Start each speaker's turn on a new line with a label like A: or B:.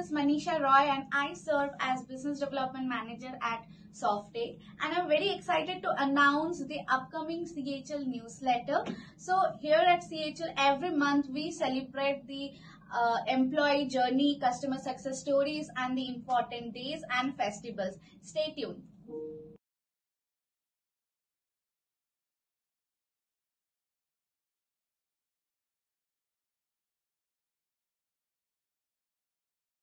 A: is Manisha Roy and I serve as Business Development Manager at Softate, and I'm very excited to announce the upcoming CHL newsletter. So here at CHL, every month we celebrate the employee journey, customer success stories and the important days and festivals. Stay tuned.